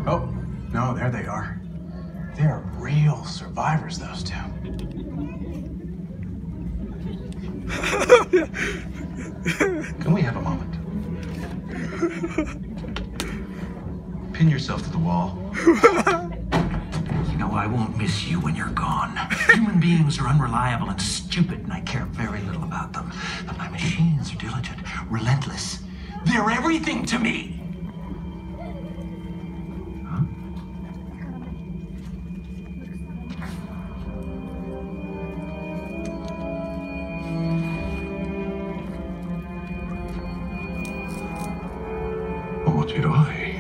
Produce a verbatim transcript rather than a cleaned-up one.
Oh, no, there they are. They're real survivors, those two. Can we have a moment? Pin yourself to the wall. You know, I won't miss you when you're gone. Human beings are unreliable and stupid, and I care very little about them. But my machines are diligent, relentless. They're everything to me! Huh? What did I?